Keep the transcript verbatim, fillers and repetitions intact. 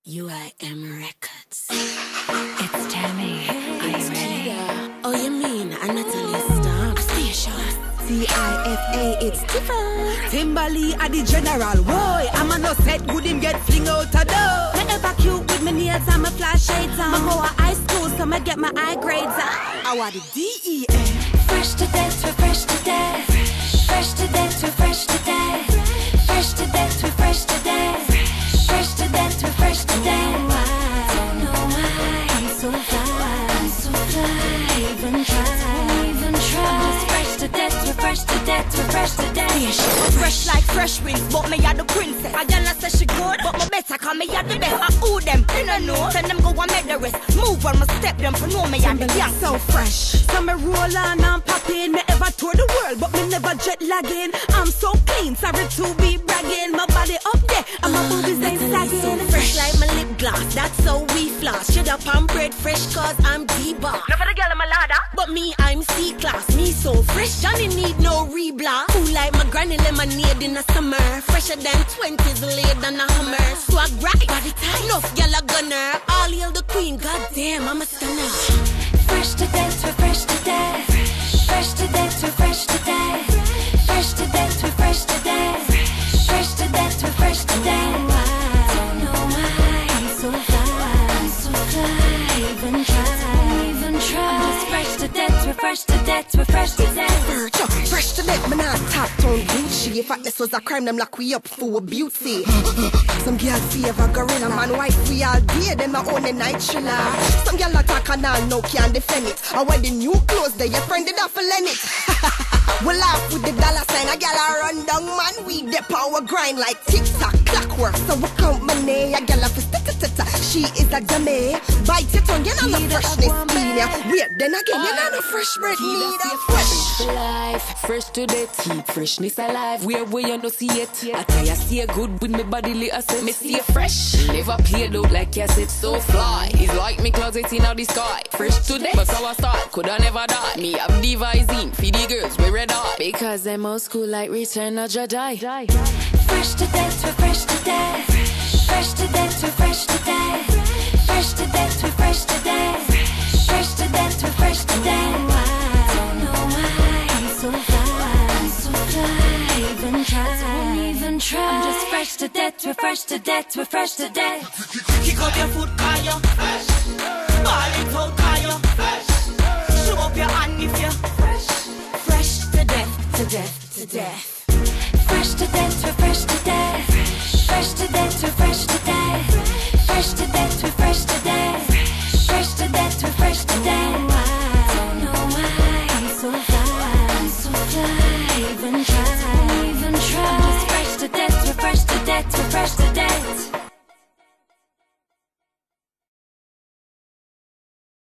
U I M Records. It's Tammy. Are you ready? Oh, you mean I'm Natalie Stomp? Station. T I F A, it's Tifa. Timberly are the general. Boy, I'm a no set good him get fling out a door. Me ever cute with my nails and my flash shades on. Me go to high school so me get my eye grades on. I want the D E F. Fresh to death, we're fresh to death. Fresh to death, we're fresh to death. Fresh to death, we're fresh to death. Fresh to death, we're fresh to death. Don't know why I'm so fly, I'm so fly. Even try, even try. I'm just fresh to death, we're fresh to death, we're fresh to death. I'm fresh like fresh wings, but me a the princess. I yell say she good, but me better call me a the best. I owe them, they don't know. Send them go and make the rest. Move on my step, them for know me a the young. So fresh, so me roll on and pop in. Me ever tour the world, but me never jet lagging. I'm so clean, sorry to be bragging. My body up there, and my boobies ain't sagging. So fresh like my lip gloss, that's so we floss. Shut up, I'm bread fresh cause I'm D-boss. Never the girl in my ladder, but me, I'm C-class. Me so fresh, Johnny need no reblock. Cool like my granny lemonade in the summer. Fresher than twenties laid than a Hummer. Swag right, body tight, enough gyal a gunner. All hail the queen, goddamn, I'm a stunner. Fresh to death, we're fresh to death. Fresh to death, we're fresh to death. Fresh to death, we're fresh to death. Fresh to death, we're fresh to death. Don't know why I'm so fly, I'm so fly. Even try, even try. I'm just fresh to death, we're fresh to death, we're fresh to death. Fresh to death, me not top on Gucci. If this was a crime, them lock we up for beauty. Some girl favor gorilla man, white we all day, them a own the night chiller. Some girl attack and all no can defend it. And when the new clothes, they your friend did have to lend it. We laugh with the dollar sign, a girl a run down man, we the power grind like tick-tock, clockwork. So we count money, a girl a fist, she is a dummy. Bite your tongue, you know the freshness clean ya. Wait, then again, you know the fresh bread need a fresh life, fresh to death, keep freshness alive. Where where you no see it, I tell you stay good with me bodily asset. Me stay fresh, never played out like you said, so fly. It's like me closet in the sky, fresh to death, but how I start, coulda never die. Me have devising, feed the girls, we red hot. Because I'm old school like Return of Jedi. Fresh to death, we're fresh to death. Fresh to death, we're fresh to death. Fresh to death, we're fresh to death. Fresh to death, we're fresh to death. Don't know why I'm so fly, I'm so fly. Even try, don't even try. I'm just fresh to death, we're fresh to death, we're fresh to death. Kick out your foot, call you fresh.